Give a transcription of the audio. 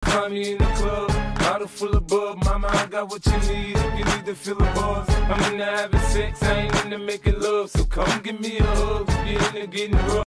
find me in the club, bottle full of bub. Mama, I got what you need if you need to feel the buzz. I'm into having sex, I ain't into making love, so come give me a hug if you're into getting rough.